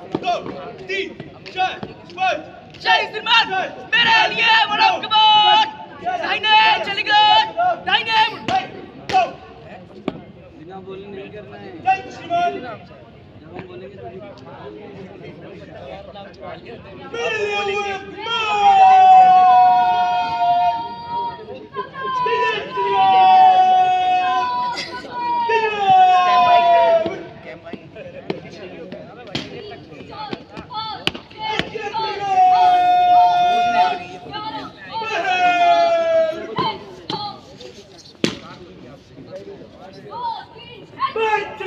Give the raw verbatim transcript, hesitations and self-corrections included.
दो तीन चार पाँच जय श्रीमान मेरे लिए बड़ा कमान दाहिने चली गई दाहिने बिना बोले नहीं करना है। जय श्रीमान जब हम बोलेंगे Fight!